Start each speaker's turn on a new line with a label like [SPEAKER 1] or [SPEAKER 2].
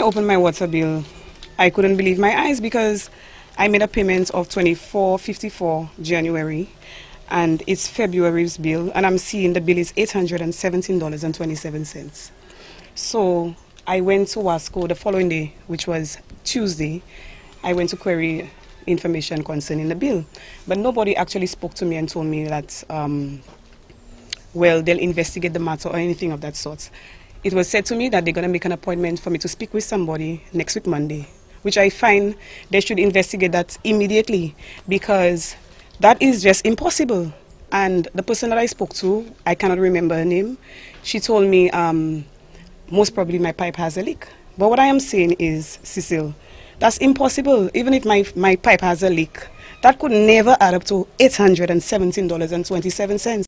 [SPEAKER 1] opened my water bill, I couldn't believe my eyes because I made a payment of $24.54 January, and it's February's bill, and I'm seeing the bill is $817.27. So I went to Wasco the following day, which was Tuesday. I went to query information concerning the bill, but nobody actually spoke to me and told me that, well, they'll investigate the matter or anything of that sort. It was said to me that they're going to make an appointment for me to speak with somebody next week, Monday, which I find they should investigate that immediately because that is just impossible. And the person that I spoke to, I cannot remember her name, she told me most probably my pipe has a leak. But what I am saying is, Cecile, that's impossible. Even if my pipe has a leak, that could never add up to $817.27.